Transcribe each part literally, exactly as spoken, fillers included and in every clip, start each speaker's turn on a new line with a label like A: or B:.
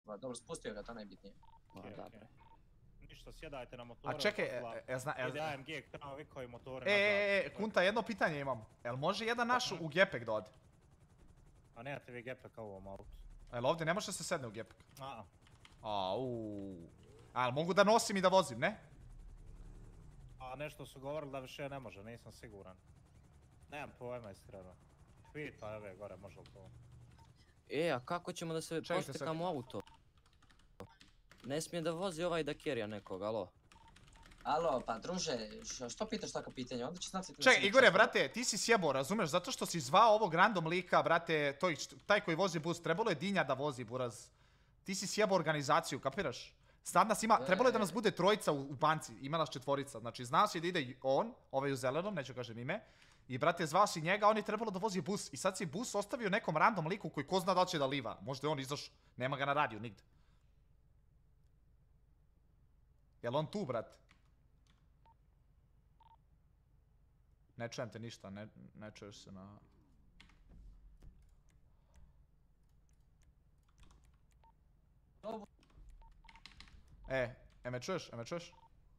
A: Dobro, spustio ga, to najbitnije.
B: Ništa, sjedajte na motore.
C: A čekaj, ja znam...
B: Ide A M G, tamo vikovi motore
C: E,
B: nazad.
C: e, e, Kunta, jedno pitanje imam. Jel može jedan naš u gepek da ode?
B: A nemate vi gepeka u ovom autu.
C: Jel ovdje ne može se sedne u gepek?
B: A,
C: Auuu. A, mogu da nosim i da vozim, ne?
B: a nešto su govorili da više ne može, nisam siguran. Nemam pojma iskreno. Pita ove gore, može li to?
D: E, a kako ćemo da se postekamo auto? Ne smije da vozi ovaj da kerija nekog, alo?
A: Alo, pa druže, što pitaš tako pitanje? Onda će znati...
C: Čekaj, Igore, brate, ti si sjebo, razumeš? Zato što si zvao ovog random lika, brate, taj koji vozi bus, trebalo je Dinja da vozi, buraz. Ti si sjebo organizaciju, kapiraš? Sad nas ima, trebalo je da nas bude trojica u banci, ima nas četvorica. Znači, znao si da ide on, ovaj u zelenom, neću kažem ime. I brate, zvao si njega, on je trebalo da vozi bus. I sad si bus ostavio nekom random liku koji ko zna da će da liva. Možda je on izašao, nema ga na radiju nigde. Jel on tu, brate? Ne čujem te ništa, ne, ne čuješ se na... E, e me čuješ, e me čuješ?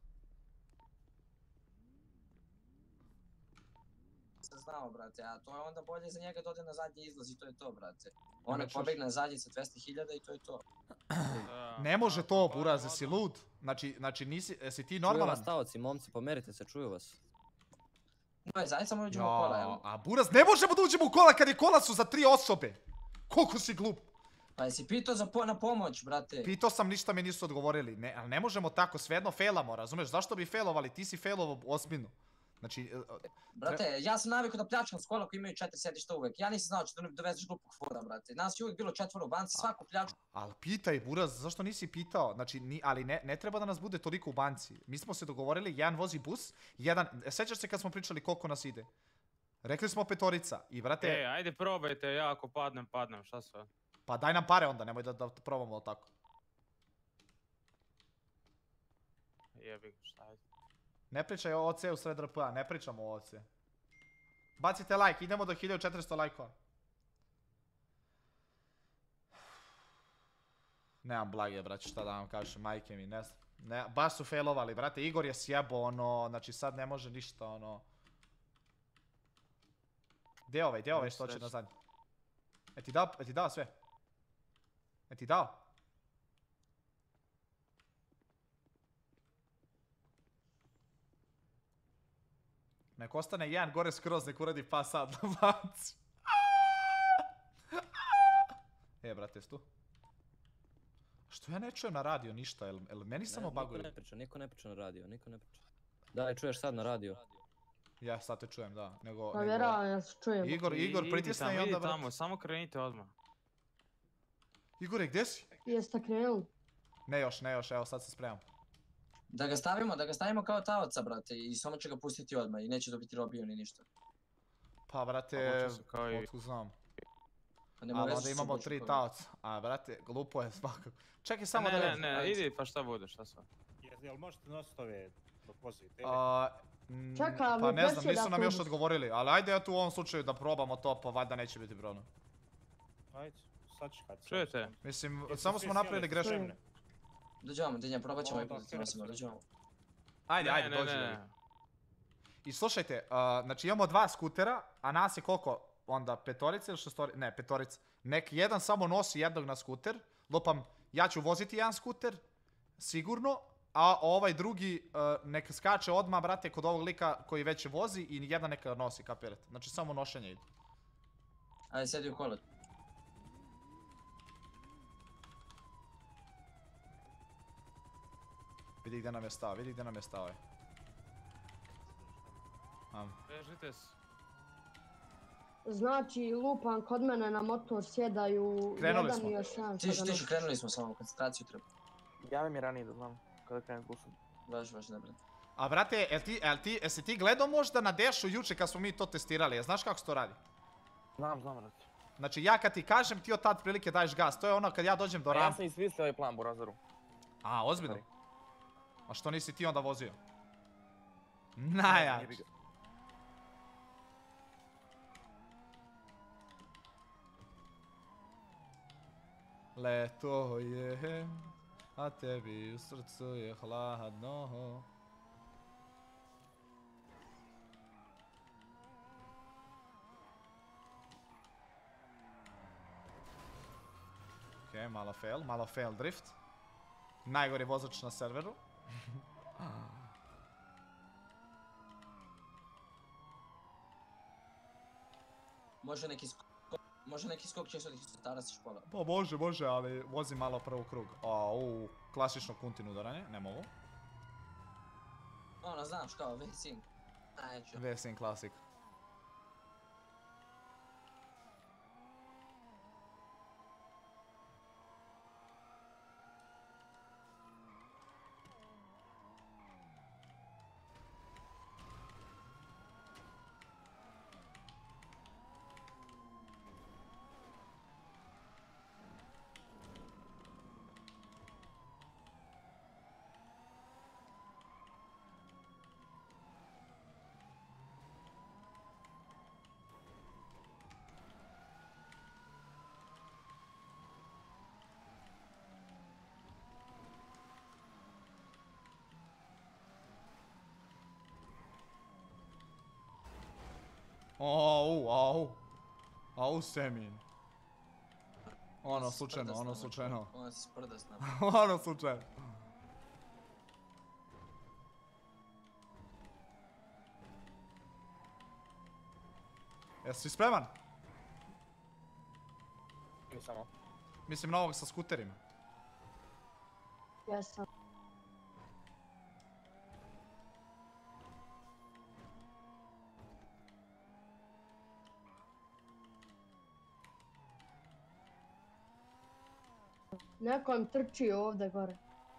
A: Znao, brate, a to je onda bolje za njega da ode na zadnji izlaz i to je to, brate. On je pobegne na zadnji sa dvesta hiljada i to je to.
C: Ne može to, buraz, jesi lud? Znači, znači nisi, jesi ti normalan?
D: Čuju vas taoci, momci, pomerite se, čuju vas.
A: No, zajedno samo uđemo u kola, jel?
C: A buraz, ne možemo da uđemo u kola kad je kola su za tri osobe. Koliko si glup?
A: Pa jesi pitao na pomoć, brate?
C: Pitao sam, ništa mi nisu odgovorili. Ali ne možemo tako, svejedno failamo, razumeš? Zašto bi failovali? Ti si failovo ozbiljno. Znači...
A: Brate, ja sam navikao da pljačkam s kola koji imaju četiri sedišta uvek. Ja nisam znao će da dovezeš glupog fura, brate. Nas je uvijek bilo četvoro u banci, svaku pljačku.
C: Ali pitaj, buraz, zašto nisi pitao? Znači, ali ne treba da nas bude toliko u banci. Mi smo se dogovorili, jedan vozi bus, jedan... Sećaš se kad smo pričali koliko nas ide? Rekli smo petorica i, brate...
E: E, ajde probajte, ja ako padnem, padnem, šta sve?
C: Pa daj nam pare onda, nemoj da probamo tako.
E: Jebi, šta je?
C: Ne pričaj o O C u sred R P A, ne pričamo o O C. Bacite like, idemo do hiljadu četiristo lajkova. Nemam blage, brate, šta da vam kažem, majke mi, ne znam. Baš su failovali, brate, Igor je sjebo, ono, znači sad ne može ništa, ono. Gdje ovaj, gdje ovaj što će na zadnji? E ti dao, e ti dao sve? E ti dao? Nek ostane jedan gore skroz, nek uradi pa sad na banci. E, brate, jes tu? Što ja ne čujem na radio ništa, jel meni samo baguju?
D: Niko ne priča, niko ne priča na radio, niko ne priča. Da, čuješ sad na radio?
C: Ja sad te čujem, da, nego...
F: Pa vjerovam, ja se čujem.
C: Igor, Igor, pritisne i onda, brate.
E: Tamo, samo krenite odmah.
C: Igore, gdje si?
F: Jeste krenuli?
C: Ne još, ne još, evo sad se spremam.
A: Da ga stavimo, da ga stavimo kao taoca, brate, i samo će ga pustiti odmah i neće dobiti robiju ni ništa.
C: Pa, brate, otkud znam. Ali onda imamo tri taoca. A, brate, glupo je svakako. Čekaj samo da vidim.
E: Ne, ne, idi pa šta bude, šta sve.
B: Jel možete nositi ove dok vozite?
C: Pa ne znam, nisu nam još odgovorili, ali ajde ja tu u ovom slučaju da probamo to, pa valjda neće biti problem.
B: Ajde, sad čekajte.
E: Čujete?
C: Mislim, samo smo napravili grešku.
A: Dođemo, Dinja, probat ćemo i put nosimo, dođemo.
C: Ajde, ajde, dođi. I slušajte, znači imamo dva skutera, a nas je koliko? Onda petorica ili šestorica? Ne, petorica. Nek jedan samo nosi jednog na skuter. Lupam, ja ću voziti jedan skuter, sigurno. A ovaj drugi nek skače odmah, brate, kod ovog lika koji već vozi i jedan neka nosi, kapirate. Znači samo nošenje ide.
A: Ajde, sedi u kolo.
C: Vidi gdje nam je stao, vidi gdje nam je stao.
E: Vežite se.
F: Znači, lupan, kod mene na motor sjedaju jedan i još jedan.
A: Tišu, tišu, krenuli smo samo, koncentraciju treba.
G: Javi mi ranije da znam kada krenem s busom.
A: Važi, važi, ne brate.
C: A brate, jesi ti gledao možda na Dešu juče kad smo mi to testirali, znaš kako se to radi?
G: Znam, znam, brate.
C: Znači ja kad ti kažem, ti od tad prilike daješ gas, to je ono kad ja dođem do rampa.
G: Ja sam ismislio ovaj plan, Burazeru.
C: A, ozbiljno? A što nisi ti onda vozio? Najjači. Leto je, a tebi u srcu je hladno. Okej, malo fail, malo fail drift. Najgori vozač na serveru.
A: Može neki skok, može neki skok će se od stara si špola.
C: Pa može, može, ali vozi malo prvo krug. Au, klasično kuntin udaranje, ne mogu.
A: Ono, znaš kao, V-Sync. Neću.
C: V-Sync klasik. Au, au. Au, Semin. Ono, slučajno, ono, slučajno.
A: Ono si sprda s nama.
C: Ono, slučajno. Jesi spreman?
G: Mi samo.
C: Mislim na ovog sa skuterima.
F: Jesam. Neko vam trči ovdje gore.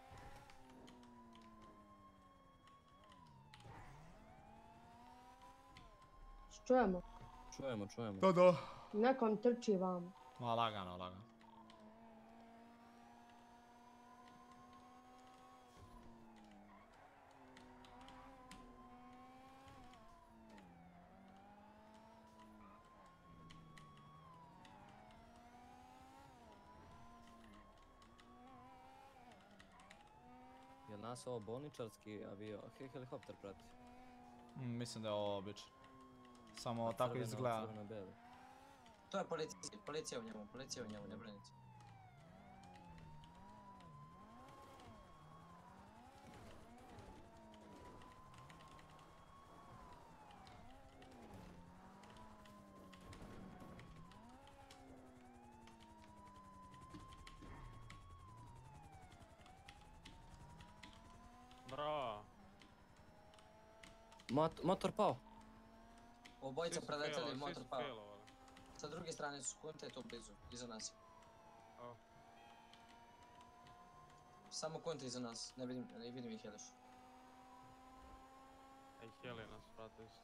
F: Čujemo?
D: Čujemo, čujemo.
C: Da, da.
F: Neko vam trči vam.
C: Ma, lagano, lagano.
D: Jel nas ovo bolničarski avio, he, helikopter prati?
C: Mm, mislim da je ovo obično. Samo
D: A
C: tako
D: crveno-
C: izgleda.
D: crveno-beli.
A: To je policija, policija u njemu, policija u njemu, ne brinite.
E: Bravo.
D: Mot- motor pao.
A: Obojica
E: Svi su
A: preleteli,
E: failovali, svi
A: motor
E: su
A: pao.
E: failovali.
A: Sa druge strane su kunte tu blizu, iza nas.
E: O.
A: Samo kunte iza nas, ne vidim, ne vidim ih još.
E: A i heli nas prate isto.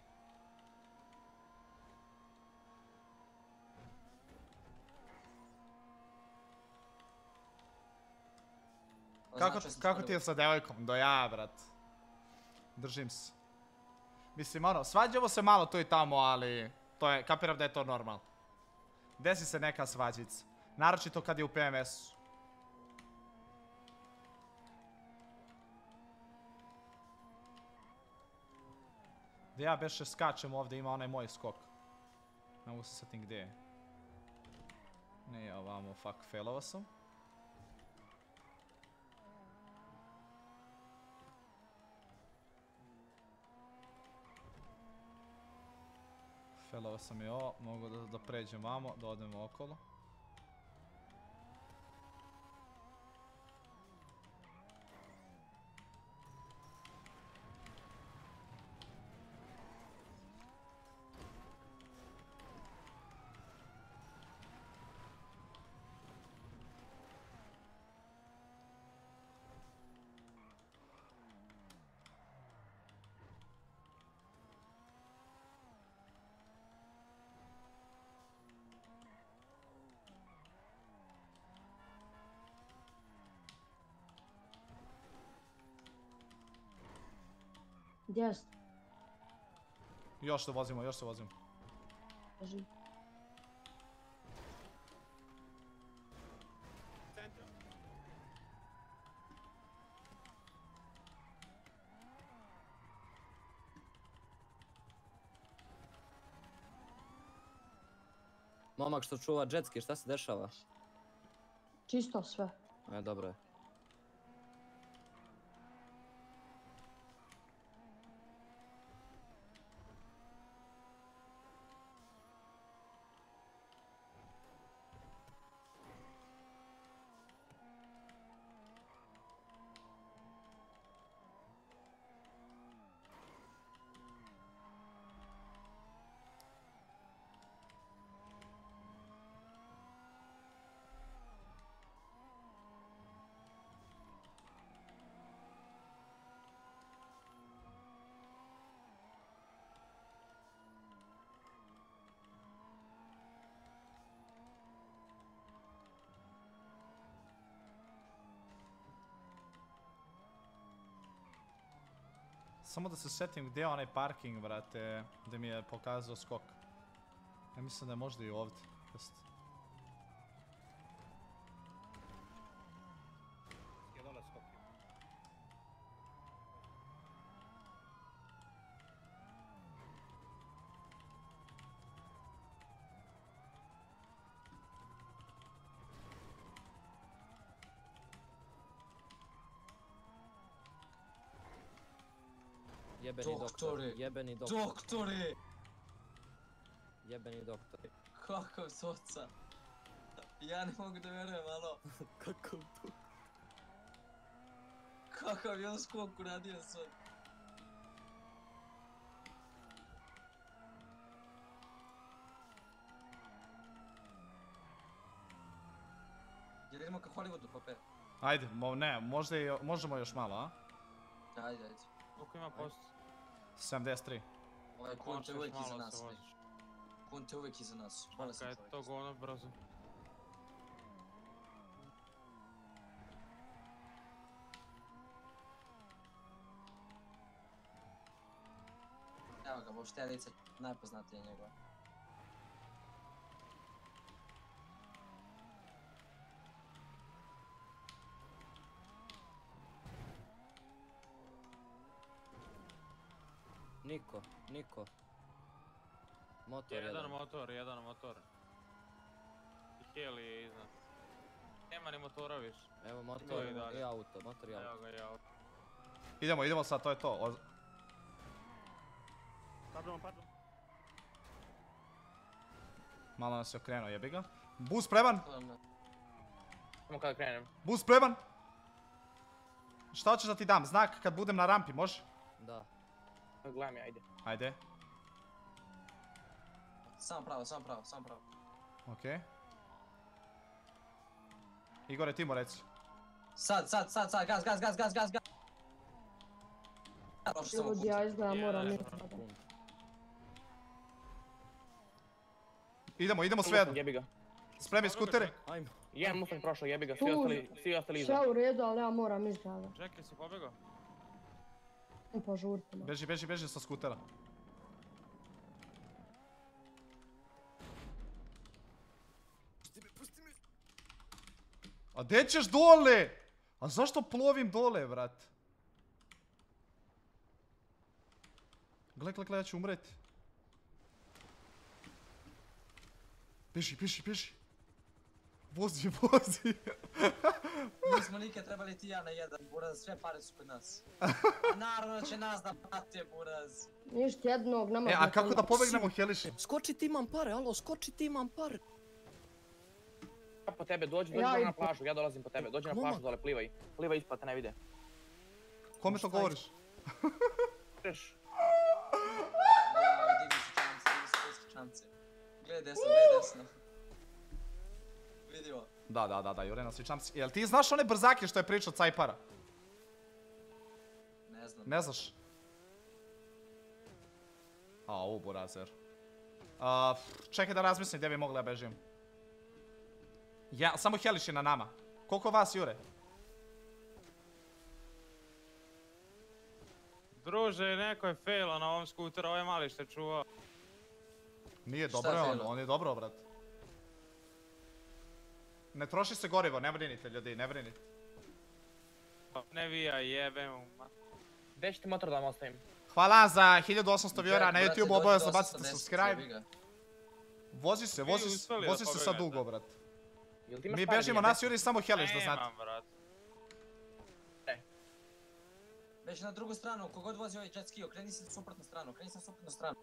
C: Kako,
A: Označio sam
C: kako
A: prvo.
C: ti je sa devojkom? Do ja, brat. Držim se. Mislim, ono, svađamo se malo tu i tamo, ali to je, kapiram da je to normal. Desi se neka svađica. Naročito kad je u P M S-u. Da ja beše skačem ovdje, ima onaj moj skok. Ne mogu se setim gdje je. Nije ovamo, fuck, failovao sam. Failovao sam i ovo, mogu da, da pređem vamo, da odemo okolo.
F: Gdje ste?
C: Još se vozimo, još se vozimo.
F: Drži.
D: Momak što čuva džetski, šta se dešava?
F: Čisto sve.
D: E, dobro je.
C: Samo da se setim gdje je onaj parking, brate, gdje mi je pokazao skok. Ja mislim da je možda i ovdje. Jest.
B: Je dole skok.
D: Jebeni doktor,
A: Doktore.
D: jebeni doktor,
A: Doktore!
D: jebeni doktor.
A: Kakav soca. Ja ne mogu da vjerujem, alo.
D: Kakav tu?
A: Kakav je on skok uradio sad. Jel idemo ka Hollywoodu, pape?
C: Ajde, mo, ne, možda i, možemo još malo, a?
A: Ajde, ajde.
E: Koliko ima posto?
C: sedamdeset tri.
A: Ovaj kun te
E: Možeš
A: uvijek iza
E: malo
A: nas,
E: se
A: ne.
E: voziš.
A: Kun te uvijek iza nas. Bolestan
E: Kaj je
A: čovjek.
E: to govno brzo?
A: Evo ga, voštelica, najpoznatija njegova.
D: Niko, niko. Motor
E: Jedan
D: jedan.
E: motor, jedan motor. I heli je iznad. Nema ni motora više.
D: Evo
E: Ima
D: motor
E: i dalje.
D: i auto, motor i
E: Evo
D: auto.
E: ga i auto.
C: Idemo, idemo sad, to je to. O-
B: Pardon, pardon.
C: Malo nas je okrenuo, jebi ga. Bus spreman!
G: Samo kada krenem.
C: Bus spreman! Šta hoćeš da ti dam? Znak kad budem na rampi, može?
D: Da.
G: Gledaj mi, ajde.
C: Ajde.
A: Samo pravo, samo pravo, samo pravo.
C: Okej. Igore, ti mu reci.
A: Sad, sad, sad, sad, gaz, gaz, gaz, gaz, gaz, gaz. Prošli samo
F: Ljudi,
A: put.
F: ja izgleda moram
E: Jedan.
F: ići sada.
C: Idemo, idemo sve
G: Mustang,
C: jedno.
G: jebi ga.
C: Spremi skutere.
D: Ajmo.
G: Jedan Mustang prošao, jebi ga, svi
F: Tu.
G: ostali, svi ostali iza.
F: Sve u redu, ali ja moram ići sada.
E: Čekaj, si pobjegao?
F: Požurite me.
C: Beži, beži, beži sa skutera. A gdje ćeš dole? A zašto plovim dole, brat? Gle, gle, gle, ja ću umreti. Beži, beži, beži. Vozi, vozi.
A: Nismo nikad trebali ti i ja na jedan, buraz, sve pare su kod nas. A naravno će nas da prate, buraz.
F: Ništa jednog, nema...
C: E, a kako da pobegnemo Heliši?
D: Skoči ti imam pare, alo, skoči ti imam pare.
G: Ja po tebe, dođi, dođi
F: Ja
G: dole
F: i-
G: na plažu, ja dolazim po tebe, dođi na
D: Momak.
G: plažu dole, plivaj. Plivaj ispod, te ne vide.
C: Kome to govoriš?
G: Češ,
A: Ja, digni se čamce, digni se čamce. Gledaj desno, gledaj desno. Vidio.
C: Da, da, da, da, Jurena, svičam si. Jel ti znaš one brzake što je pričao Cajpara?
A: Ne znam.
C: Ne znaš? A, ovo burazer. A, čekaj da razmislim gdje bi mogla ja bežim. Ja, samo Heliš je na nama. Koliko vas, Jure?
E: Druže, neko je failo na ovom skuteru, ovaj mali što je čuvao.
C: Nije,
A: Šta
C: dobro je on,
A: filo?
C: on je dobro, brat. Ne troši se gorivo, ne brinite ljudi, ne brinite.
E: Ne vija, jebe mu. ma.
G: gdje će ti motor da vam ostavim?
C: Hvala za hiljadu osamsto vjera na
A: Brate,
C: YouTube,
A: dođi
C: obavezno
A: do
C: bacite
A: osamsto deset,
C: subscribe.
A: jebi ga.
C: Vozi se, vozi,
E: uspeli da
C: vozi se sad
E: pobegnete.
C: dugo, brat.
G: Jel ti imaš
C: Mi
G: pare
C: bežimo,
G: da
C: nas juri samo Heliš, da znate.
E: Nemam, brat.
A: Već na drugu stranu, kogod vozi ovaj jet ski, okreni se na suprotnu stranu, okreni se na suprotnu stranu.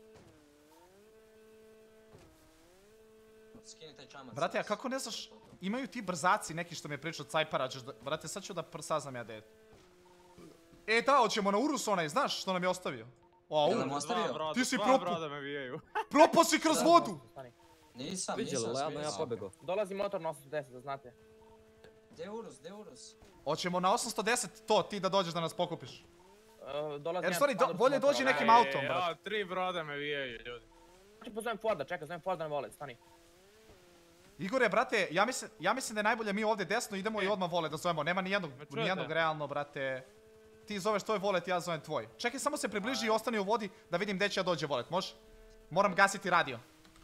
A: Skini taj čamac.
C: Brate, a kako ne znaš, imaju ti brzaci neki što mi je pričao Cajpara, ćeš da... Brate, sad ću da pr- saznam ja da je. E da, hoćemo na Urus onaj, znaš što nam je ostavio? O,
A: Jel
C: Urus.
A: nam ostavio?
E: Dva broda,
C: Ti si
E: dva
C: propu-
E: broda me vijaju.
C: Propao si kroz vodu!
G: Stani.
A: Nisam,
D: Viđeli,
A: nisam,
D: lagano ja
A: smio
D: pobegao.
G: Dolazi motor na osamsto deset, da znate.
A: Gdje je Urus, gdje je Urus?
C: Hoćemo na osamsto deset to, ti da dođeš da nas pokupiš.
G: Uh, dolazi
C: Jer,
G: jedan
C: stvari, do-
G: Ford
C: bolje
G: motor,
C: dođi
G: ovaj.
C: nekim autom,
E: Ej,
C: brate.
E: ja, tri broda me vijaju, ljudi.
G: Znači pozovem Forda, čekaj, zovem Forda na volet, stani.
C: Igore, brate, ja mislim, ja mislim da je najbolje mi ovdje desno idemo i odmah vole da zovemo. Nema nijednog,
E: Me čujete?
C: nijednog realno, brate. Ti zoveš tvoj volet, ja zovem tvoj. Čekaj, samo se približi i ostani u vodi da vidim gdje će ja dođe volet, može? Moram gasiti radio.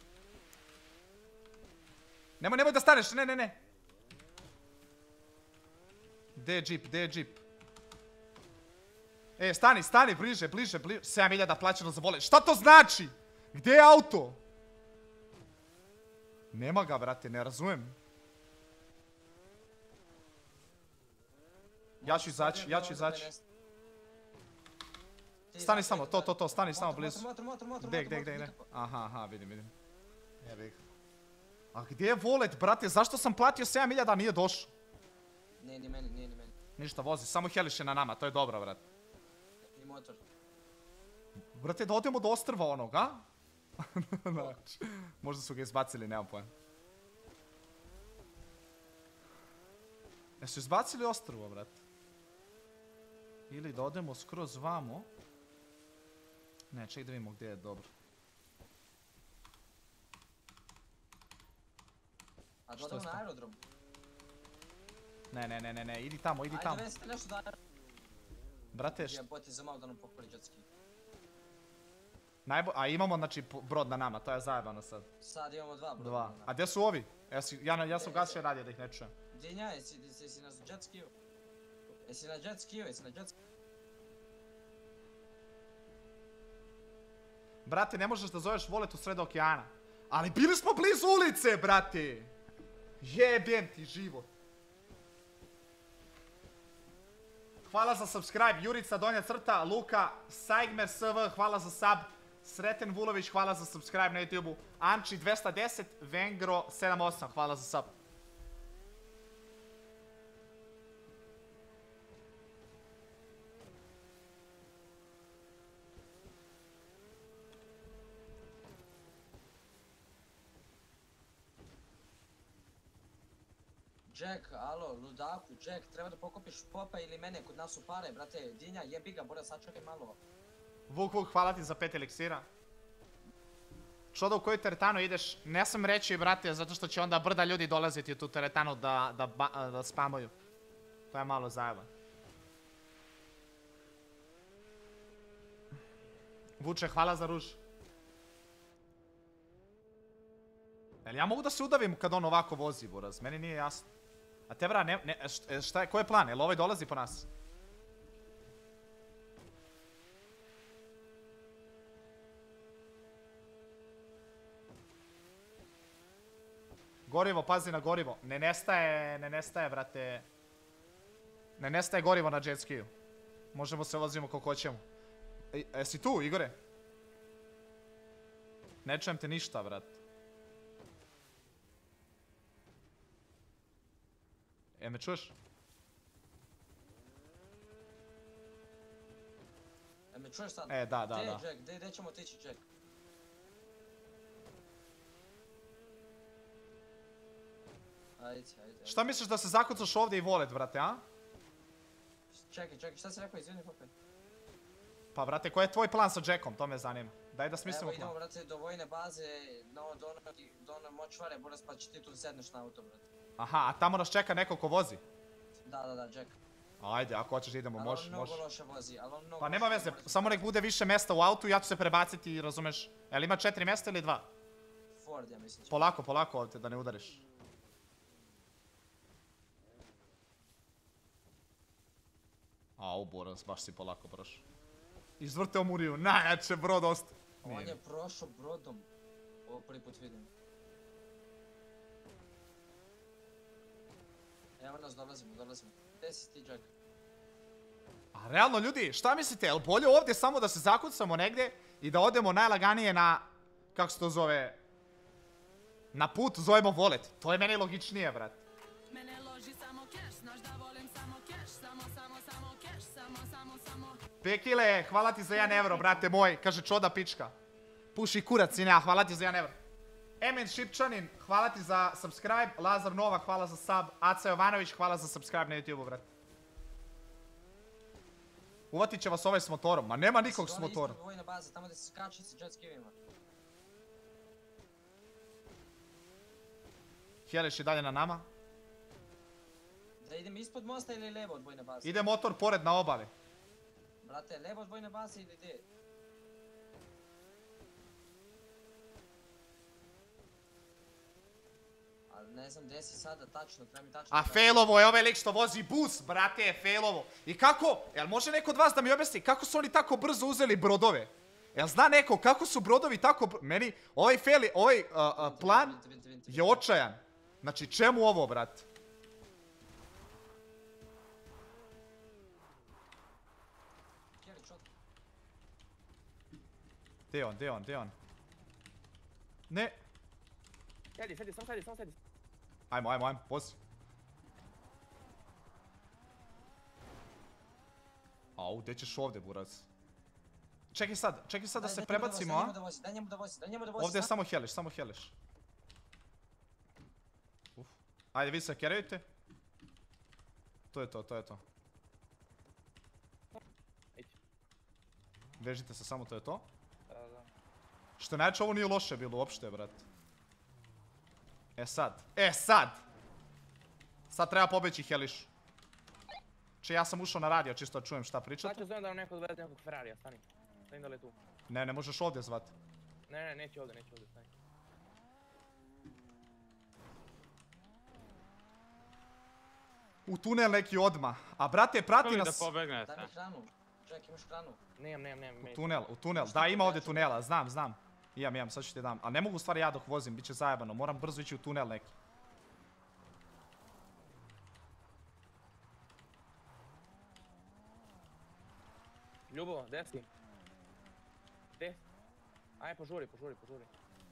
C: Nemoj, nemoj da staneš, ne, ne, ne. Gdje je džip, gdje je džip? E, stani, stani, bliže, bliže, bliže. sedam hiljada plaćeno za volet. Šta to znači? Gdje je auto? Nema ga, brate, ne razumijem. Ja ću izaći, ja ću izaći. Stani samo, to, to, to, stani samo blizu.
A: Motor, motor, motor,
C: Gdje,
A: motor,
C: gdje,
A: motor,
C: gdje, gdje?
A: nikako.
C: Aha, aha, vidim, vidim. Jebi ga. A gdje je volet, brate? Zašto sam platio sedam hiljada, a nije došao?
A: Nije ni meni, nije ni meni.
C: Ništa, vozi, samo Heliš je na nama, to je dobro, brate.
A: Ni motor.
C: Brate, da odemo do ostrva onog, a? Znači, možda su ga izbacili, nemam pojma. Jesu izbacili ostrvo, brate? Ili da odemo skroz vamo. Ne, ček da vidimo gdje je dobro.
A: A
C: Što
A: dodamo
C: je
A: na
C: sta-
A: aerodrom.
C: Ne, ne, ne, ne, ne, idi tamo, idi
A: Ajde,
C: tamo.
A: vesite nešto da aerodrom.
C: Brate, št-
A: Jebote, za malo da nam pokori jet ski.
C: najbo... A imamo, znači, po- brod na nama, to je zajebano sad.
A: Sad imamo dva broda.
C: Dva. A gdje su ovi? Ja, si, ja, na- ja sam gasio radio da ih ne čujem.
A: Dinja, jesi, jesi, jesi na jet skiju? Jesi na jet skiju, jesi na jet skiju?
C: Brate, ne možeš da zoveš volet u sred okeana. Ali bili smo blizu ulice, brate! Jebem ti život. Hvala za subscribe, Jurica Donja Crta, Luka, Saigmer S V, hvala za sub, Sreten Vulović, hvala za subscribe na YouTube-u, Anči dvesta deset, Vengro sedam osam, hvala za sub.
A: Jack, alo, ludaku, Jack, treba da pokopiš Popa ili mene, kod nas su pare, brate, Dinja, jebi ga, bora, sačekaj malo.
C: Vuk Vuk, hvala ti za pet eliksira. Što da u koju teretanu ideš? Ne sam reći, brate, zato što će onda brda ljudi dolaziti u tu teretanu da, da, ba- da spamuju. To je malo zajeban. Vuče, hvala za ruž. Jel ja mogu da se udavim kad on ovako vozi, buraz? Meni nije jasno. A te bra, ne, ne, št- šta je, ko je plan? Jel ovaj dolazi po nas? Gorivo, pazi na gorivo. Ne nestaje, ne nestaje, brate. Ne nestaje gorivo na jet skiju. Možemo se vozimo koliko hoćemo. E, jesi tu, Igore? Ne čujem te ništa, brate. E, me čuješ?
A: E, me čuješ sad?
C: E, da, da,
A: Gdje je
C: da.
A: Jack, gdje, gdje ćemo otići, Jack? Ajde, ajde, ajde.
C: Šta misliš da se zakucaš ovdje i volet, brate, a?
A: Čekaj, čekaj, šta si rekao, izvini, Pope?
C: Pa, brate, koji je tvoj plan sa Jackom? To me zanima. Daj da smislimo
A: Evo idemo,
C: plan.
A: brate, do vojne baze, no, do one, do one močvare, boras, pa će ti tu sedneš na auto, brate.
C: Aha, a tamo nas čeka neko ko vozi.
A: Da, da, da, Jack.
C: Ajde, ako hoćeš idemo,
A: Ali
C: može,
A: on mnogo
C: može.
A: loše vozi, ali on mnogo
C: Pa nema
A: loše
C: veze,
A: vozi.
C: samo nek bude više mesta u autu, ja ću se prebaciti, razumeš? Jel ima četiri mesta ili dva?
A: Ford, ja mislim.
C: Polako, polako ovdje, da ne udariš. A, u Boras, baš si polako prošao. Izvrteo Muriju, najjače brod osta.
A: On je prošao brodom. Ovo prvi put vidim. Evo nas, dolazimo, dolazimo. Gdje si ti, Jack?
C: A realno ljudi, šta mislite, jel bolje ovdje samo da se zakucamo negdje i da odemo najlaganije na, kako se to zove, na put zovemo volet. To je meni logičnije, brat. Pekile, hvala ti za jedan euro, brate moj, kaže čoda pička. Puši kurac, sine, hvala ti za jedan euro. Emin Šipčanin, hvala ti za subscribe. Lazar Novak, hvala za sub. Aca Jovanović, hvala za subscribe na YouTube-u, brate. Uvatit će vas ovaj s motorom, ma nema nikog s motorom.
A: Ispod vojne baze, tamo gdje se skače sa jet skivima.
C: Heliš je dalje na nama.
A: Da idem ispod mosta ili levo od vojne baze?
C: Ide motor pored na obali.
A: Brate, levo od vojne baze ili gdje? Ali ne znam gdje si sada tačno, treba mi tačno...
C: A failovo je ovaj lik što vozi bus, brate, je failovo. I kako? Jel može neko od vas da mi objasni kako su oni tako brzo uzeli brodove? Jel zna neko kako su brodovi tako brzo? Meni ovaj fail, ovaj uh, uh, plan je očajan. Znači čemu ovo, brate? Gdje on, gdje on, gdje on? Ne.
G: Sjedi, sjedi, samo sjedi, samo sjedi.
C: Ajmo, ajmo, ajmo, vozi. Au, gdje ćeš ovdje, buraz? Čekaj sad, čekaj sad da se prebacimo, a?
A: Daj njemu da vozi, daj njemu da vozi.
C: Ovdje je samo heliš, samo heliš. Uf. Ajde, vi se kerajte. To je to, to je to. Vežite se, samo to je to. Što najče, ovo nije loše bilo uopšte, brat. E sad, e sad! Sad treba pobeći heliš. Če ja sam ušao na radio, čisto da čujem šta pričate.
G: Sad ću zovem da vam neko dovede nekog Ferrarija, stani. Stani da li je tu.
C: Ne, ne možeš ovdje zvat.
G: Ne, ne, neće ovdje, neće ovdje, stani.
C: U tunel neki odmah. A brate, prati
E: Kako vi da
C: nas...
E: pobegnete?
A: Daj mi hranu. Jack, imaš hranu?
G: Nemam, nemam, nemam.
C: U tunel, u tunel. Da, ima ovdje tunela, znam, znam. Imam, imam, sad ću ti dam. A ne mogu u stvari ja dok vozim, bit će zajebano. Moram brzo ići u tunel neki.
G: Ljubo, gdje si? Gdje? Ajde, požuri, požuri, požuri.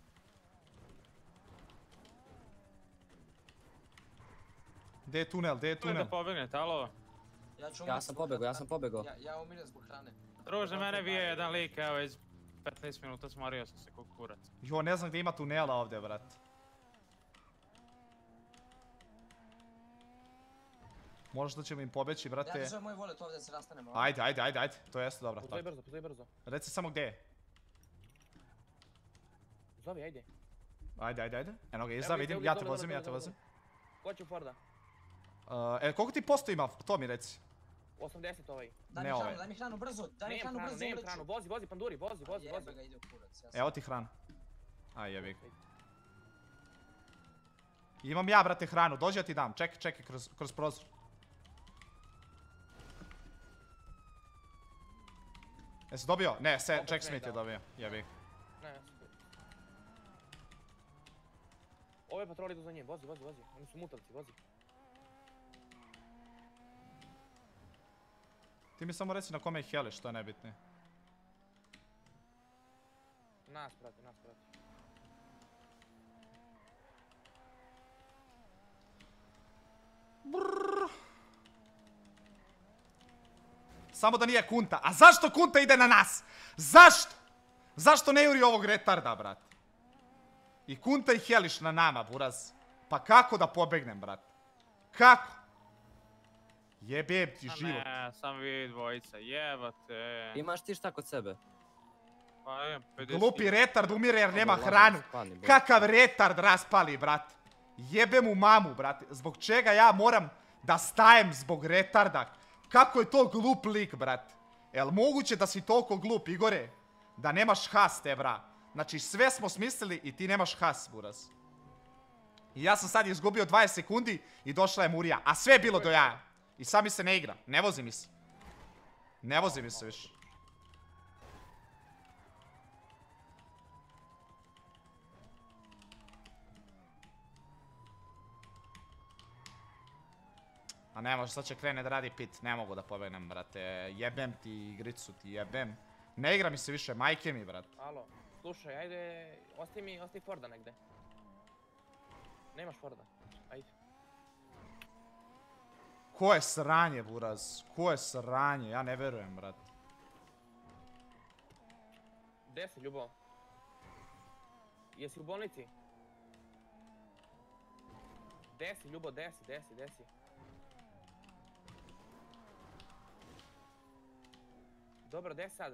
C: Gdje je tunel, gdje je
E: Kako vi
C: tunel?
E: da pobegnete, alo?
A: Ja ću
D: Ja
A: umirat
D: sam
A: zbog
D: pobjegao, ja
A: hrane.
D: sam pobjegao.
A: Ja, ja umiram zbog hrane.
E: Druže, mene bije jedan lik, evo, iz petnaest minuta smorio sam se kog kurac.
C: Jo, ne znam gdje ima tunela ovdje, brat. Možda ćemo im pobeći,
A: Ja
C: brate.
A: ti zovem moj volet ovdje da se rastanemo.
C: Ajde, ajde, ajde, ajde. To jeste dobro.
G: Pozove
C: tako.
G: brzo, pozove brzo.
C: Reci samo gdje je.
G: Zovi, ajde.
C: Ajde, ajde, ajde. Eno ga,
G: Evo
C: izda,
G: ga,
C: vidim.
G: evo ga,
C: Ja te
G: dobro,
C: vozim,
G: dobro,
C: ja te
G: dobro,
C: vozim.
G: Ko će u Forda?
C: Uh, E, koliko ti posto ima? To mi reci.
G: osamdeset ovaj.
A: Daj
C: Ne
A: mi
C: ovaj.
A: hranu, daj mi hranu brzo, daj mi
G: Nemam
A: hranu
G: hranu,
A: brzo
G: nemam
A: uleću.
G: hranu. Vozi, vozi, panduri, vozi, vozi,
A: Jebe
G: vozi.
A: ga, ide u kurac. Ja sam-
C: Evo ti hrana. Aj, jebi ga. Imam ja, brate, hranu. Dođi ja ti dam. Čekaj, čekaj, kroz, kroz prozor. Jesi dobio? Ne, se,
G: Opet
C: Jack
G: ne
C: Smith je
G: dao.
C: dobio. Jebi ga.
G: Ne, ja sam tu. Ove patroli idu za njim, vozi, vozi, vozi. Oni su mutavci, vozi.
C: Ti mi samo reci na kome je heliš, to je najbitnije.
G: Nas prati, nas prati.
C: Samo da nije Kunta. A zašto Kunta ide na nas? Zašto? Zašto ne juri ovog retarda, brate? I Kunta i heliš na nama, buraz. Pa kako da pobegnem, brate? Kako? Jebem ti
E: A
C: život.
E: ne, sam vi dvojica, jebate.
D: Imaš ti šta kod sebe?
E: Pa imam pedeset.
C: Glupi retard umire jer nema
D: Dobro,
C: hranu.
D: spani, bolje.
C: Kakav retard raspali, brate. Jebe mu mamu, brate. Zbog čega ja moram da stajem zbog retarda? Kako je to glup lik, brate? Jel moguće da si toliko glup, Igore? Da nemaš has, te bra. Znači sve smo smislili i ti nemaš has, buraz. I ja sam sad izgubio dvadeset sekundi i došla je Murija. A sve je bilo do jaja. I sad mi se ne igra. Ne vozi mi se. Ne vozi mi se više. A ne može, sad će krene da radi pit, ne mogu da pobegnem, brate. Jebem ti igricu, ti jebem. Ne igra mi se više, majke mi, brate.
G: Alo, slušaj, ajde, ostavi mi, ostavi Forda negde. Nemaš Forda, ajde.
C: Ko je sranje, buraz? Ko je sranje? Ja ne verujem, brate.
G: Gde si, Ljubo? Jesi u bolnici? Gde si, Ljubo, gde si, gde si, gde si? Dobro, gde sad?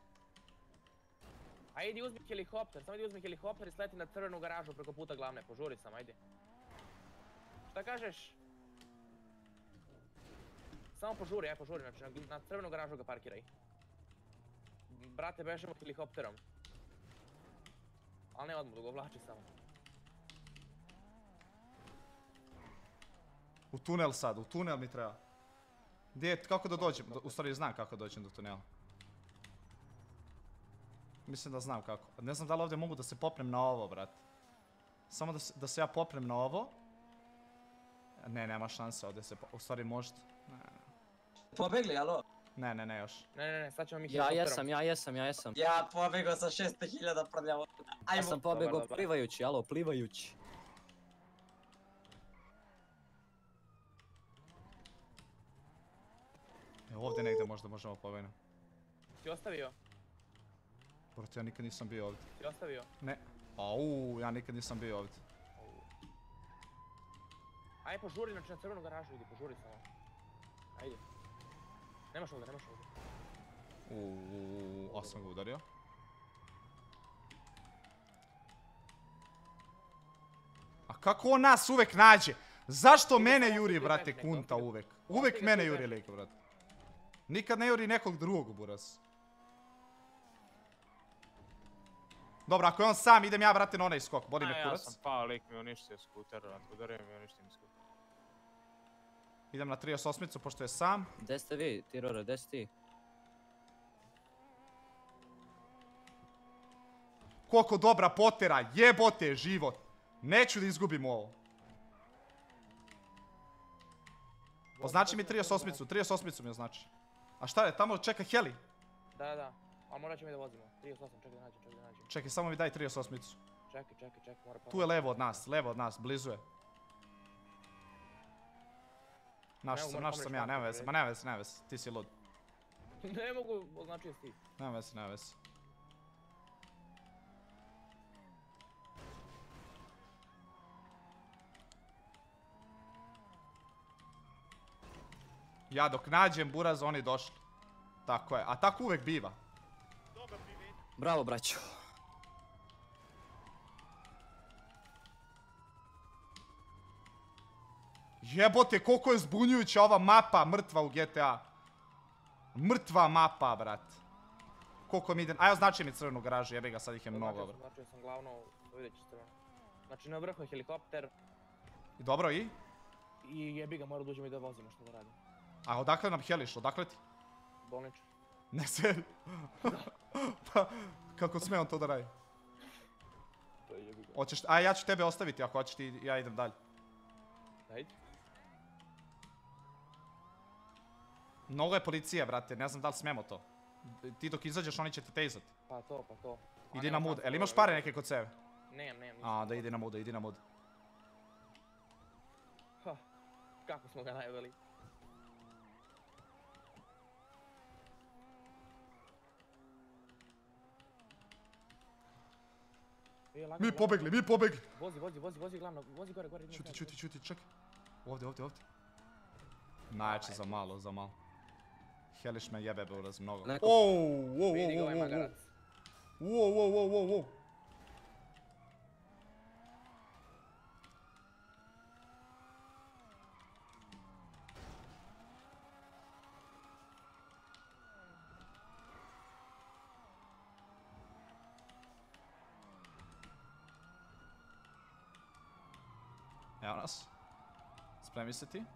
G: Ajde, idi uzmi helikopter, samo idi uzmi helikopter i sleti na crvenu garažu preko puta glavne, požuri sam, ajde. Šta kažeš? Samo požuri, aj požuri, znači na crvenu garažu ga parkiraj. Brate, bežemo helikopterom. Ali ne odmah, dugo vlači samo.
C: U tunel sad, u tunel mi treba. Gdje je, kako da dođem? U stvari znam kako dođem do tunela. Mislim da znam kako. Ne znam da li ovdje mogu da se popnem na ovo, brate. Samo da se, da se ja popnem na ovo. Ne, nema šanse ovdje se, u stvari možda. Ne, ne.
A: Pobegli, alo?
C: Ne, ne, ne još.
G: Ne, ne, ne, sad ćemo mi
D: Ja
G: helikopterom.
D: jesam, ja jesam, ja jesam.
A: Ja pobegao sa šesto hiljada prljavo.
D: Ja
A: Ajmo.
D: sam pobjegao
G: Dobar, dobar.
D: plivajući, alo, plivajući.
C: E, ovdje negdje možda možemo pobegnuti.
G: Ti ostavio?
C: Brate, ja nikad nisam bio ovdje.
G: Ti ostavio?
C: Ne. Au, ja nikad nisam bio ovdje.
G: Ajde, požuri, znači na crvenu garažu, idi, požuri samo. Ajde. Nemaš ovdje, nemaš ovdje.
C: Uuuu, a sam ga udario. A kako on nas uvek nađe? Zašto mene juri, brate, kunta uvek? Uvek mene juri lik, brate. Nikad ne juri nekog drugog, buras. Dobro, ako je on sam, idem ja, brate, na onaj skok. Boli
E: A
C: me
E: ja
C: kurac.
E: sam pao, lik mi uništio skuter, brate, udario mi uništio mi skuter.
C: Idem na trideset osam, pošto je sam.
D: Gde ste vi, Tirore, gde si ti?
C: Koliko dobra potera, jebote život. Neću da izgubim ovo. Označi mi trideset osam, trideset osam mi označi. A šta je, tamo čeka heli.
G: Da, da, da. Ali morat ćemo i da vozimo. trideset osam, čekaj da nađem, čekaj da nađem.
C: Čekaj, samo mi daj trideset osam.
G: Čekaj, čekaj, čekaj, mora pa...
C: Tu je levo od nas, levo od nas, blizu je. Našao sam, našao sam ja, nema veze, ma nema veze, nema veze, ti si lud.
G: Ne mogu, označio si ti.
C: Nema veze, nema veze. Ja dok nađem buraz, oni došli. Tako je, a tako uvek biva.
D: Bravo, braćo.
C: Jebote, koliko je zbunjujuća ova mapa mrtva u G T A. Mrtva mapa, brat. Koliko mi ide... Aj, označi mi crvenu garažu, jebi ga, sad ih je mnogo,
G: Označio
C: brat.
G: sam, označio sam glavno, vidjet ćete me. Znači na vrhu je helikopter
C: I dobro, i?
G: i jebi ga, mora da uđemo i da vozimo što da radimo.
C: A odakle nam heliš, odakle ti?
G: Bolničar.
C: Ne se... Pa, kako sme on to da radi?
G: To je jebi ga.
C: Hoćeš... A ja ću tebe ostaviti, ako hoćeš ti, ja idem dalje.
G: Ajde.
C: Mnogo je policija, brate, ne znam da li smemo to. Ti dok izađeš, oni će te tejzati.
G: Pa to, pa to. A
C: Idi na
G: nemam
C: mud.
G: šanse
C: Jel
G: da
C: imaš
G: ovaj-
C: pare neke kod sebe?
G: Nemam, nemam ništa.
C: A, da idi na muda, idi na mud.
G: Ha, kako smo ga najveli. E, lagano,
C: Mi
G: lagano.
C: pobegli, mi pobegli!
G: Vozi, vozi, vozi, vozi glavno, vozi gore, gore. idemo
C: Čuti,
G: sad,
C: čuti, čuti, čekaj. Ovdje, ovdje, ovdje. Najjače za malo, za malo. Heliš me jebe, buraz, mnogo.
D: Neko-
C: Ouu, wow, wow,
G: Vidi ga ovaj
C: wow, wow,
G: magarac.
C: wow, wow, wow, wow, wow. Evo nas. Spremi se ti.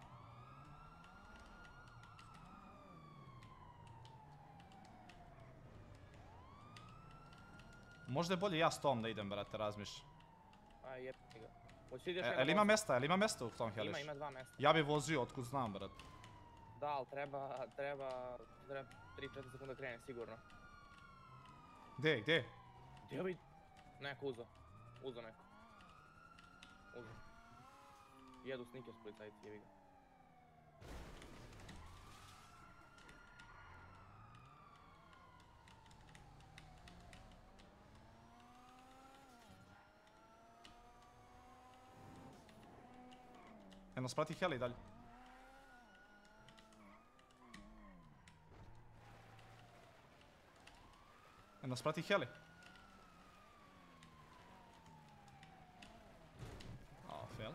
C: Možda je bolje ja s tom da idem, brate, razmišljam.
G: Aj, jebi ga. Hoće ideš
C: E,
G: jedno
C: jel ima
G: voziti?
C: mjesta, jel ima mjesta u tom heliš?
G: Ima, ima dva mjesta.
C: Ja bi vozio otkud znam, brat.
G: Da, ali treba, treba, treba tri četiri sekunde krene sigurno.
C: Gdje, gdje?
G: Gdje bi... Neko uzo. Uzo neko. Uzo. Jedu snikers policajci, jevi ga.
C: Jel nas prati heli dalje? Jel nas prati heli? A, fail.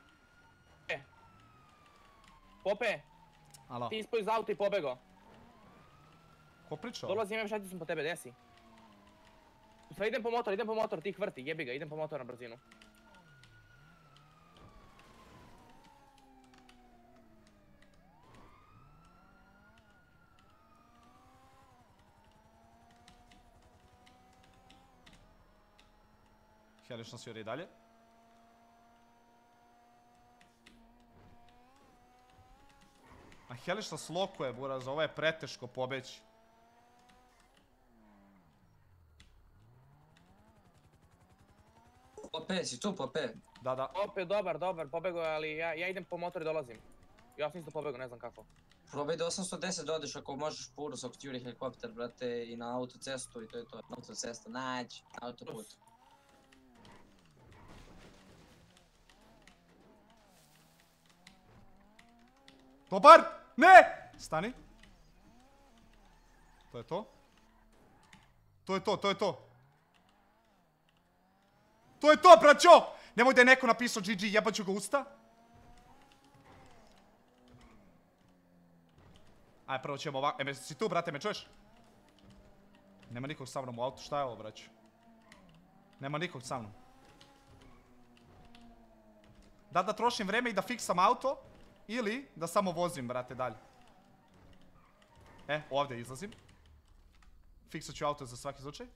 G: Pope,
C: Alo,
G: ti ispoj iz auta i pobego.
C: ko priča?
G: Dolazim, imam šetio sam po tebe, desi. Sve idem po motor, idem po motor, tih vrti, jebi ga, idem po motor na brzinu.
C: Heliš nas juri i dalje. A Heliš nas lokuje, buraz, ovo je preteško pobeći.
A: Pope, si tu Pope?
C: Da, da.
G: Opet dobar, dobar, pobego je, ali ja, ja idem po motor i dolazim. Ja sam isto pobego, ne znam kako.
A: Probaj do osamsto deset dodeš ako možeš purus, ako ti juri helikopter, brate, i na autocestu i to je to. Autocesta, nađi, autoput.
C: Dobar! Ne! Stani. To je to. To je to, to je to. To je to, braćo! Nemoj da je neko napisao G G, jebat ću ga usta. Aj, prvo ćemo ovako. E, si tu, brate, me čuješ? Nema nikog sa mnom u autu, šta je ovo, braćo? Nema nikog sa mnom. Da da trošim vreme i da fiksam auto, ili da samo vozim, brate, dalje. E, ovdje izlazim. Fiksat ću auto za svaki slučaj.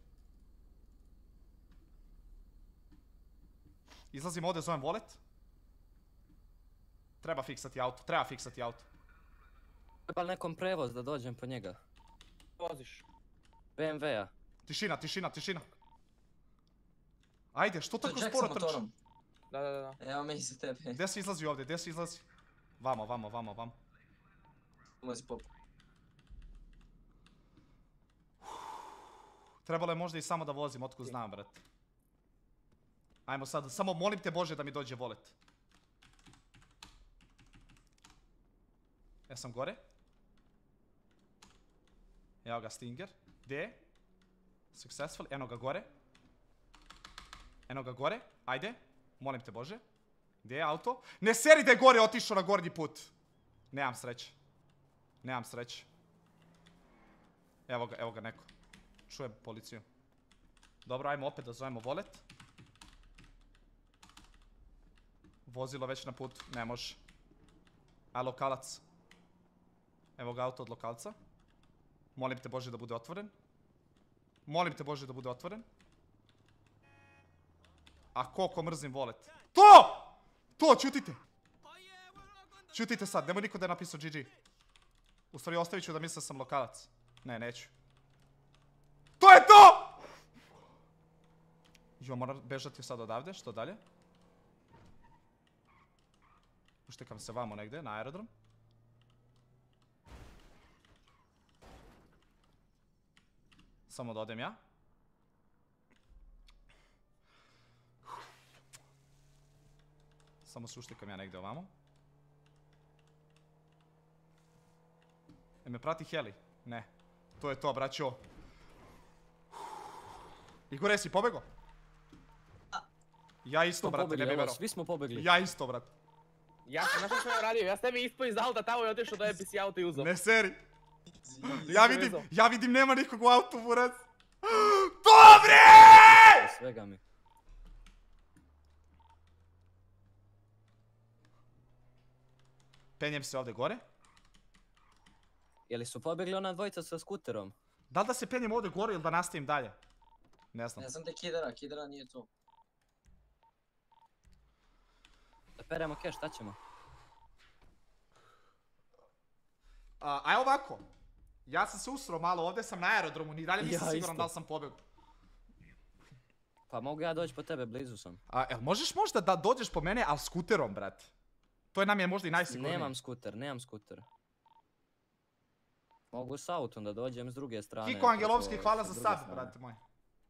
C: Izlazim ovdje, zovem wallet. Treba fiksati auto, treba fiksati auto.
D: Treba li nekom prevoz da dođem po njega?
G: Voziš.
D: B M W-a.
C: Tišina, tišina, tišina. Ajde, što
A: To
C: tako
A: Jack
C: sporo
A: sa
C: trči?
A: motorom.
G: Da, da, da.
A: Evo me iza tebe.
C: Gdje se izlazi ovdje, gdje se izlazi? Vamo, vamo, vamo, vamo.
A: Umazi Pope.
C: Trebalo je možda i samo da vozim, otkud znam, brate. Ajmo sad, samo molim te Bože da mi dođe volet. Ja sam gore. Evo ga Stinger. Gdje je? Successful, eno ga gore. Eno ga gore, ajde. Molim te Bože. Gdje je auto? Ne seri da je gore otišao na gornji put. Nemam sreće. Nemam sreće. Evo ga, evo ga neko. Čujem policiju. Dobro, ajmo opet da zovemo volet. Vozilo već na put, ne može. A lokalac. Evo ga auto od lokalca. Molim te Bože da bude otvoren. Molim te Bože da bude otvoren. A koliko mrzim volet. To! To, čutite! Čutite sad, nemoj niko da je napisao G G. U stvari ostavit ću da mislim da sam lokalac. Ne, neću. To je to! Jo, moram bežati sad odavde, što dalje? Uštekam se vamo negdje, na aerodrom. Samo da odem ja. Samo se uštekam ja negdje ovamo. E me prati heli? Ne. To je to, braćo. Igore, si pobego? Ja isto, brate, ne bi vero.
D: Svi smo pobegli.
C: Ja isto, brate.
G: Ja sam, znaš što sam ja radio? Ja s tebi ispoj iz auta tamo i otišao do N P C auto i uzao.
C: Ne seri. Ja vidim, ja vidim nema nikog u autu, buraz. Dobre!
D: Svega mi.
C: Penjem se ovdje gore.
D: Jeli su pobegli ona dvojica sa skuterom?
C: Da li da se penjem ovdje gore ili da nastavim dalje? Ne znam.
A: Ne znam da je Kidara, Kidara nije tu.
D: peremo keš, šta ćemo?
C: A, aj ovako. Ja sam se usro malo, ovdje sam na aerodromu, ni dalje nisam
D: Ja
C: siguran
D: isto.
C: da li sam pobjegao.
D: Pa mogu ja doći po tebe, blizu sam.
C: A, jel možeš možda da dođeš po mene, ali skuterom, brat? To je nam je možda i najsigurnije.
D: Nemam skuter, nemam skuter. Mogu s autom da dođem s druge strane.
C: Kiko Angelovski,
D: preko-
C: hvala
D: sa
C: za
D: druge
C: sad,
D: strane.
C: brate moj.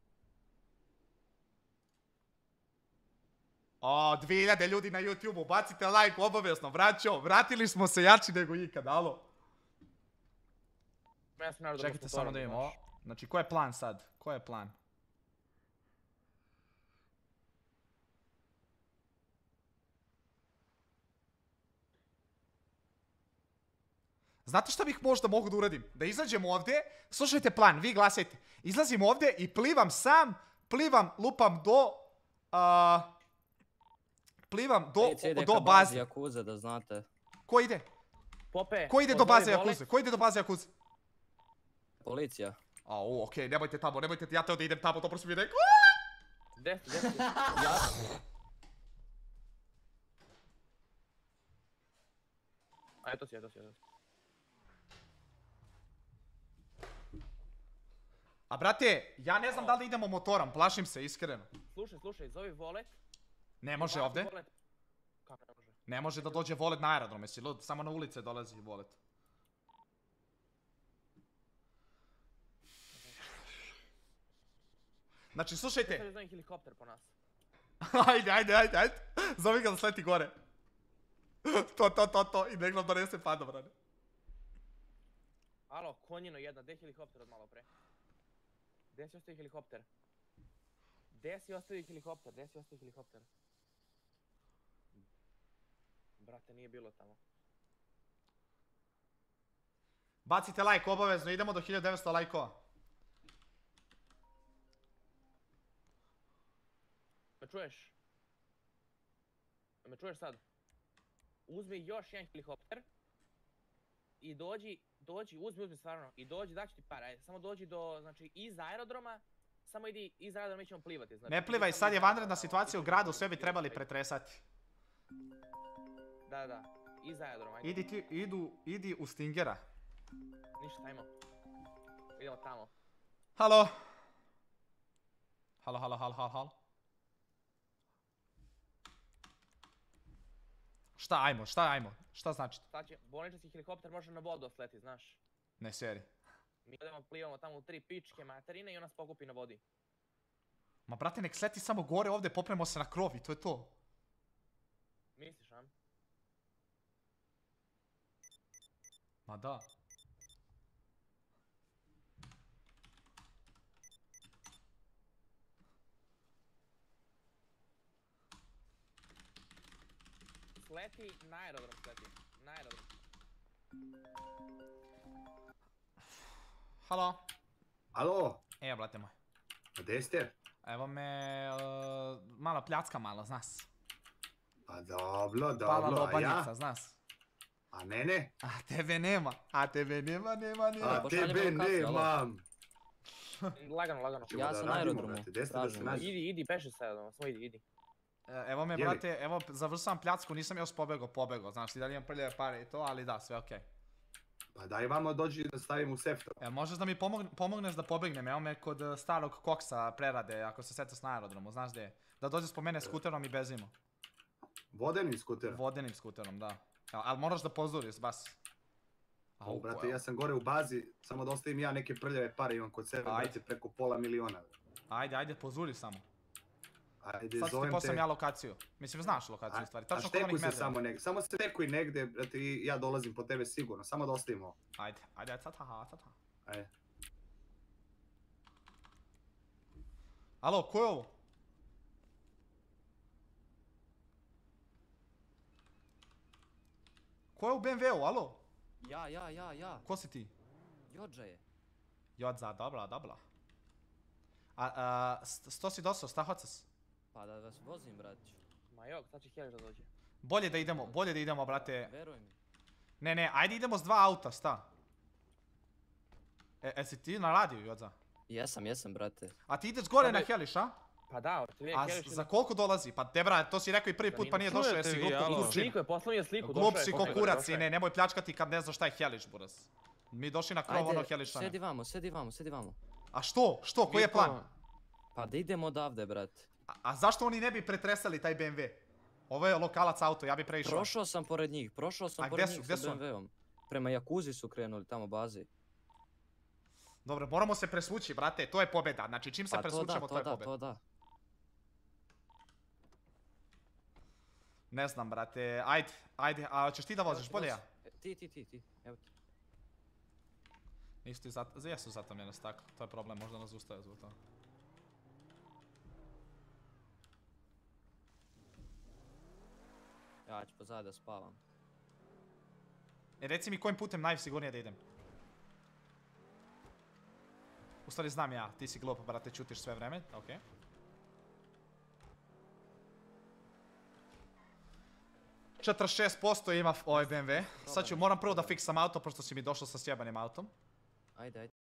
C: O, dvije hiljade ljudi na YouTube-u, bacite like obavezno, braćo, vratili smo se jači nego ikad, alo.
G: Ja sam narodom
C: Čekajte
G: s
C: samo
G: motorom,
C: da vidimo
G: znaš.
C: ovo. Znači, ko je plan sad? Ko je plan? Znate šta bih možda mogu da uradim? Da izađem ovdje, slušajte plan, vi glasajte. Izlazim ovdje i plivam sam, plivam, lupam do... a, plivam do,
D: Lice ide
C: do
D: ka
C: baze.
D: Jakuze, da znate.
C: Ko ide?
G: Pope,
C: Ko ide do
G: pozovi
C: baze
G: Volex.
C: Jakuze? Ko ide do baze Jakuze?
D: Policija.
C: Au, okej, nemojte tamo, nemojte, ja teo da idem tamo, dobro su mi rekli.
G: Gdje si, gdje si? A eto si, eto si, eto si.
C: A brate, ja ne znam da li idemo motorom, plašim se, iskreno.
G: Slušaj, slušaj, zovi Volet.
C: Ne može
G: Baci
C: ovdje.
G: Volet. Kako ne može?
C: Ne može da dođe volet na aerodrom, jesi lud? Samo na ulice dolazi volet. Znači, slušajte.
G: Sad je zove helikopter po nas.
C: Ajde, ajde, ajde, ajde. Zovi ga da sleti gore. To, to, to, to. I nek nam donese padobrane.
G: Alo, konjino jedna, gdje je helikopter od malo pre? Gdje si ostavio helikopter? Gdje si ostavio helikopter? Gdje si ostavio helikopter? Brate, nije bilo tamo.
C: Bacite like, obavezno. Idemo do hiljadu devetsto lajkova.
G: Me čuješ? Me čuješ sad? Uzmi još jedan helikopter. I dođi, dođi, uzmi, uzmi stvarno. I dođi, daću ti para. Ajde, samo dođi do, znači, iz aerodroma. Samo idi iz aerodroma, mi ćemo plivati. Znači,
C: Ne plivaj, sad je vanredna situacija u gradu, sve bi trebali pretresati.
G: Da, da, iz aerodroma, ajde.
C: Idi ti, idu, idi u Stingera.
G: Ništa, ajmo. Idemo tamo.
C: Halo. Halo, halo, halo, halo, halo. Šta ajmo, šta ajmo, šta znači?
G: Sad će, bolničarski helikopter može na vodu osleti, znaš.
C: Ne seri.
G: Mi odemo plivamo tamo u tri pičke materine i on nas pokupi na vodi.
C: Ma brate, nek sleti samo gore ovdje, popnemo se na krov i to je to.
G: Misliš, a?
C: Ma da.
G: Sleti na aerodrom, sleti. Na aerodrom.
C: Halo.
H: Alo,
C: Evo, brate moj.
H: gdje ste?
C: Evo me, uh, malo pljacka malo, znas.
H: Pa dobro,
C: Pala
H: dobro, a
C: lobanjica,
H: ja?
C: znas.
H: A ne, ne.
C: A tebe nema, a tebe nema, nema, nema.
H: A
D: pošalji
H: tebe
D: mi lokaciju, alo.
H: nemam.
G: Lagano, lagano.
H: Ćemo
D: Ja
H: da
D: sam na
H: radimo,
D: aerodromu,
H: brate, gdje ste da se
D: tražim.
H: nađemo?
G: Idi, idi, beži sa aerodroma, samo idi, idi.
C: E, Evo me,
H: Je li?
C: brate, evo, završavam pljacku, nisam još pobjegao, pobjegao, znaš, i dalje imam prljave pare i to, ali da, sve okej.
H: Pa daj vamo dođi da stavim u sefto.
C: E, možeš da mi pomog- pomogneš da pobegnem, evo me kod uh, starog koksa prerade, ako se setaš na aerodromu, znaš gdje je. Da dođe po mene skuterom i bezimo.
H: Vodeni skuter.
C: Vodenim skuterom, da. Evo, ali moraš da pozoriš, bas.
H: Au,
C: Au,
H: brate,
C: evo.
H: ja sam gore u bazi, samo da ostavim ja neke prljave pare, imam kod sebe,
C: Ajde.
H: brate, preko pola miliona.
C: Ajde, ajde, pozuri samo.
H: Ajde,
C: Sad ću ti
H: zovem
C: poslam
H: te.
C: ja lokaciju. Mislim, znaš lokaciju u stvari,
H: A
C: točno kod
H: štekuj
C: onih
H: se
C: medveda.
H: samo negdje, samo se tekuj negdje, brate, i ja dolazim po tebe sigurno, samo da ostavimo.
C: Ajde, ajde, ajde, sad, haha, sad, ha.
H: Ajde.
C: Alo, ko je ovo? Ko je u be em veu, alo?
D: Ja, ja, ja, ja.
C: Ko si ti?
D: Jođa je.
C: Jodza, dobra, dobra. A, a, s- sto si dosao, sta hocas?
D: Pa da vas vozim, bratiću.
G: Ma jok, sad će Heliš da dođe.
C: Bolje da idemo, bolje da idemo, brate.
D: Veruj mi.
C: Ne, ne, ajde idemo s dva auta, sta? E, jesi ti na radiju, Jodza?
D: Jesam, jesam, brate.
C: A ti ideš gore
G: Dobro.
C: na Heliš, a?
G: Pa da, hoćete li
C: A
G: Hellish
C: za koliko dolazi? Pa te bra, to si rekao i prvi put pa nije došao jer si
E: čujete
C: glup
E: vi,
C: ko
E: alo?
C: kurcin.
G: Sliku je, poslao mi je sliku,
C: Glup
G: došao je,
C: si ko
G: došao je,
C: kurac
G: došao je.
C: sine, nemoj pljačkati kad ne znaš šta je Hellish, buraz. Mi došli na krov ono Hellish.
D: sedi vamo, sedi vamo, sedi vamo.
C: A što? Što? Koji je plan?
D: Pa da idemo odavde, brate.
C: A, a zašto oni ne bi pretresali taj B M W? Ovo je lokalac auto, ja bi preišao.
D: Prošao sam pored njih, prošao sam
C: A
D: pored
C: gdje su,
D: njih
C: gdje
D: sa
C: su
D: B M W-om. Prema Jakuzi su krenuli tamo bazi.
C: Dobro, moramo se presvući, brate, to je pobjeda. Znači čim se
D: Pa to da,
C: presvučemo, to
D: to
C: je
D: da,
C: pobjeda.
D: to da.
C: Ne znam, brate, ajde, ajde, a ćeš ti da voziš, bolje ja?
D: Ti, ti, ti, ti, evo ti.
C: Nisu ti zato, jesu zatomljene stakle, to je problem, možda nas ustaje zbog toga.
D: Ja ću pozad da spavam.
C: E, reci mi kojim putem najsigurnije da idem. U stvari znam ja, ti si glup, brate, čutiš sve vreme, okej. četrdeset šest posto ima ovaj B M W. Sad ću, moram prvo da fiksam auto, pošto si mi došao sa sjebanim autom.
D: Ajde, ajde.